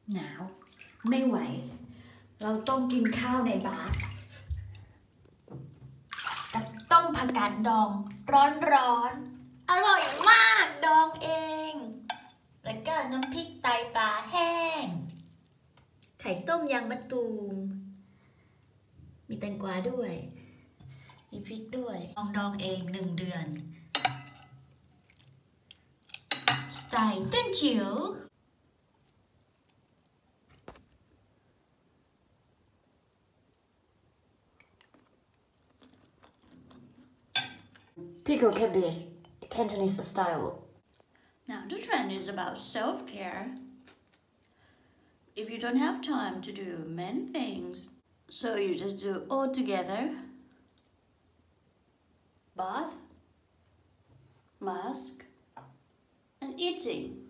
หนาวไม่ไหวเราต้องกินข้าวในบาร์แต่ต้มผักกาดดองร้อนๆอร่อยมากดองเองแล้วก็น้ำพริกไตปลาแห้งไข่ต้มยางมะตูมมีแตงกวาด้วยมีพริกด้วยดองเอง1 เดือนใส่เต้นจิ๋ว Pickle cabbage, Cantonese style. Now the trend is about self-care. If you don't have time to do many things, so you just do all together. Bath, mask, and eating.